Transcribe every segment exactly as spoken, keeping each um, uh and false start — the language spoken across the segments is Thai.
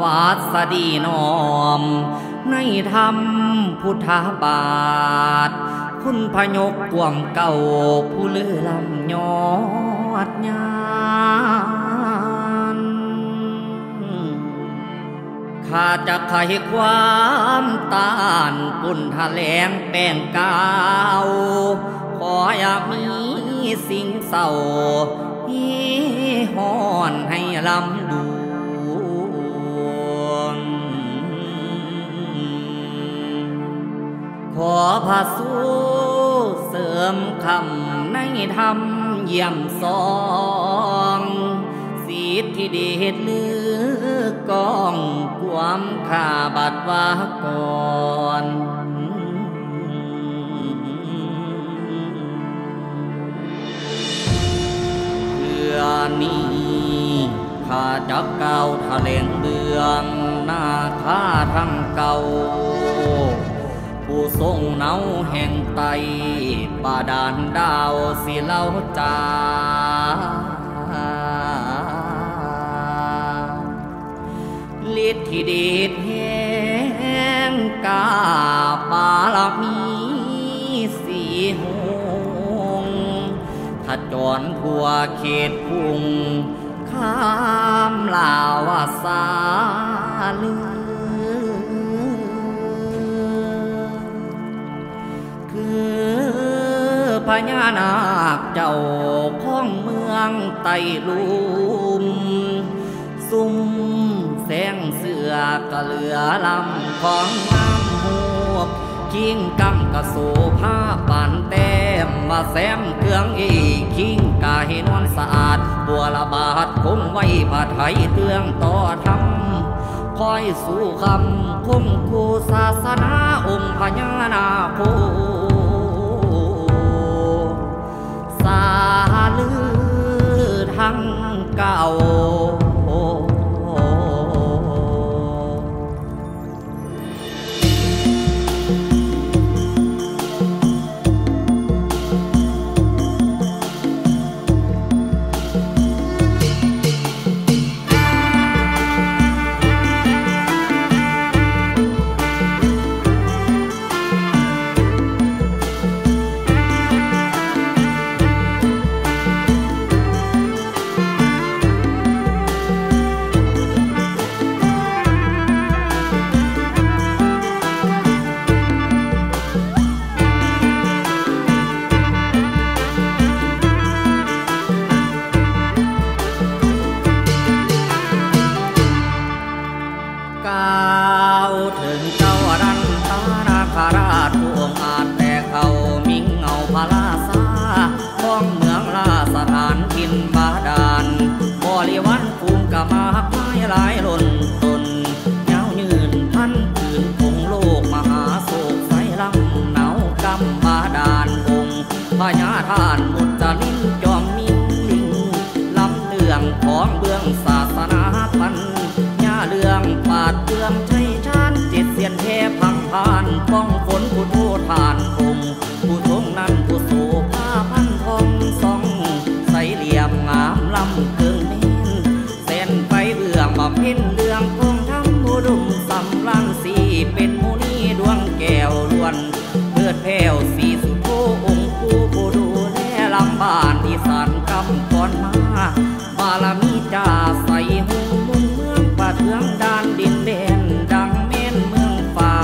วัสดีน้อมในธรรมพุทธบาทคุณพยกกวมเก่าผู้ลือลำยอดญานข้าจะไขความต้านปุ่นทะแลงแป้งกาวขออย่ามีสิ่งเศร้าฮีฮ้อนให้ลำดูขอพระสู้เสริมคำในธรรมเยี่ยมสองสิทธิเดชลือกองความข้าบัดว่าก่อนเพื่อนี้ข้าจักเก่าทะเลงเบืองหน้าข้าทั้งเก่าผู้ทรงเนาแห่งไตบาดาลดาวสิเล่าจาฤทธิเดชแห่งกาปาลมีสีหงขจรทั่วเขตพุ่งข้ามลาวาสาลือพญานาคเจ้าของเมืองไตลุมซุ่มแสงเสือกะเหลือลำของน้ำหูคิงกำกะโสผ้าปานแต้มมาแซมเครื่องอีคิงกาให้นวลสะอาดบัวละบาดคงไว้ผ้าไทยเตืองต่อทำคอยสู่คำคุ้มคู่ศาสนาองค์พญานาคสาลือทั้งเก่าหลายล้นตนเงายืนพันคืนคงโลกมหาโศกใสลำหนาวกำบาดาลองค์พญาทานมุจลินจอมมิ่งลิงลำเรื่องของเบื้องศาสนาพันญาเรื่องปาดเบื้องชัยชาญเจ็ดเสียนเทพังพานป้องฝนผู้โททานองค์ผู้ทรงนั้นผู้โสภาพันทองสองใสเหลี่ยมงามลำเกิงบำเพ็ญเรื่องคงทำผู้ดุมสำลังสีเป็นมูนีดวงแก้วล้วนเลือดแผ่วสีสุโธองค์ผู้ผู้ดูแลลำบานอีสานกำก่อนมาบารมีจ่าใส่หูมุงเมืองป่าเทืองด้านดินแดนดังเม่นเมืองฟ้า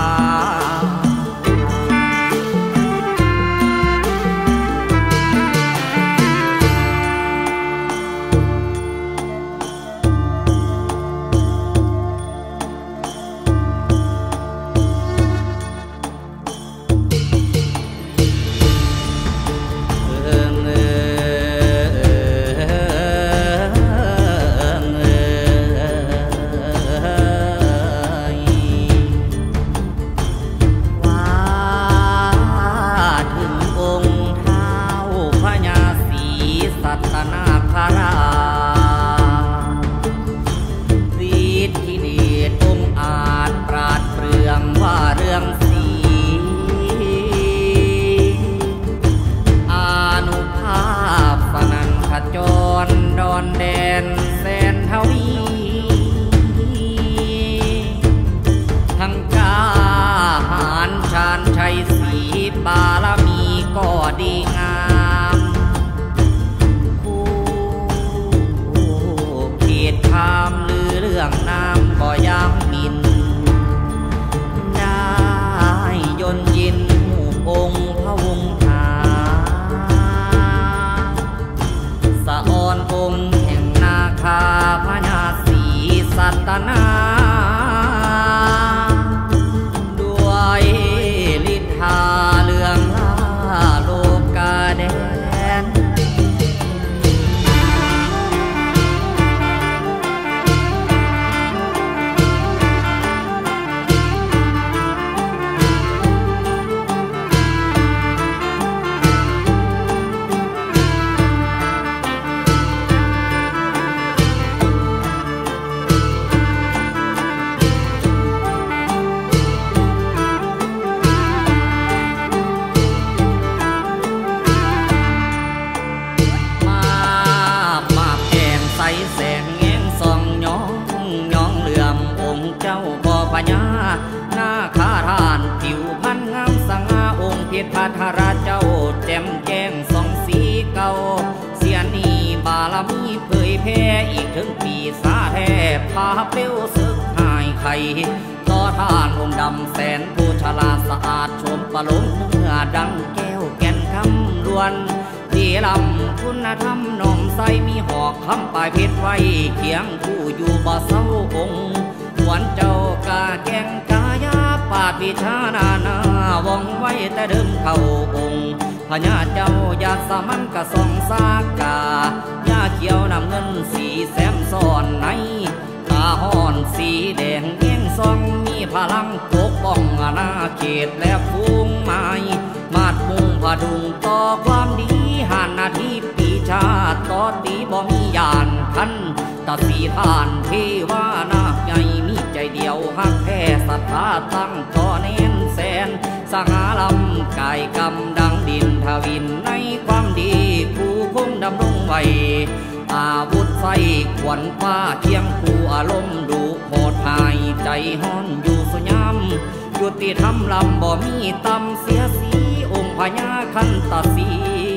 เจ้าบ่อพญาหน้าคาทานผิวพันงามสง่าองค์เพชรพัทราเจ้าแจ่มแจ้งสองสีเก่าเสียนีบารมีเผยแผ่อีกถึงปีศาจแท้พาเปลวศึกหายไข่ต่อทานองค์ดำแสนผู้ฉลาดสะอาดชมประโลมเนื้อดังแก้วแก่นคำล้วนที่ลำคุณธรรมน้อมใสมีหอกคำปลายเพชรไว้เคียงคู่อยู่บ่เศร้าองค์หวนเจ้ากาแกงกายาปาดวิชานานาว่องไว้แต่เดิมเข้าองค์พญาเจ้ายาสามัญกะสองสากายาเขียวนำเงินสีแซมซ้อนในตาห่อนสีแดงเงี้ยงซองมีพลังปกป้องอาณาเขตและฟูงไม้มาดมุงผาดุงต่อความดีหานนาทีปีชาต่อตีบ่มียานคันตัดสีทานเทวานาคใหญ่มีใจเดียวหักแท้ศรัทธาตั้งต่อเน้นแสนสหาลำกายกำดังดินทวินในความดีคู่คงดำรงไว้อาวุธไฟขวัญฟ้าเทียงคู่อารมณ์ดูโหดหายใจห้อนอยู่สุยามยุติธรรมลำบ่มีตำเสียสีองค์พญาคันตสี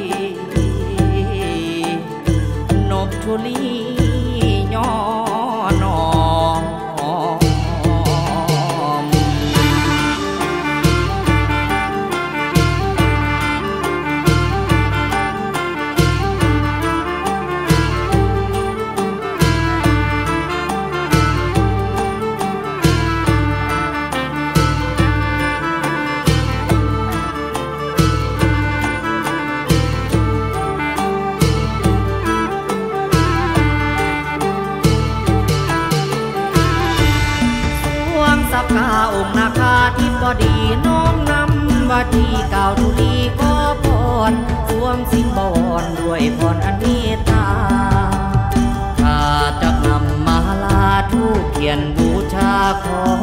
นบชุลีย่อนอสักกาองค์นาคาทิบดีน้อมนำว่าที่เก่าทุลีก็พรสวมสิงบอนด้วยพรอันเมตตาข้าจะนำมาลาทูปเทียนบูชาขอ